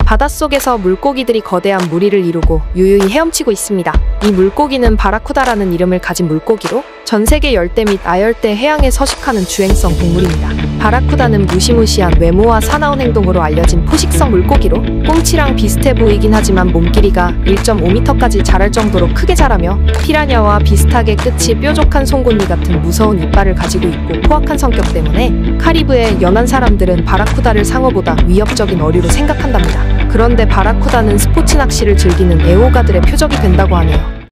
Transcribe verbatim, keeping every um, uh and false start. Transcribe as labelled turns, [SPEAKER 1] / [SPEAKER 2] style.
[SPEAKER 1] 바닷속에서 물고기들이 거대한 무리를 이루고 유유히 헤엄치고 있습니다. 이 물고기는 바라쿠다라는 이름을 가진 물고기로 전 세계 열대 및 아열대 해양에 서식하는 주행성 동물입니다. 바라쿠다는 무시무시한 외모와 사나운 행동으로 알려진 포식성 물고기로 꽁치랑 비슷해 보이긴 하지만 몸길이가 일 점 오 미터까지 자랄 정도로 크게 자라며 피라냐와 비슷하게 끝이 뾰족한 송곳니 같은 무서운 이빨을 가지고 있고 포악한 성격 때문에 카리브해 연안 사람들은 바라쿠다를 상어보다 위협적인 어류로 생각한답니다. 그런데 바라쿠다는 스포츠 낚시를 즐기는 애호가들의 표적이 된다고 하네요.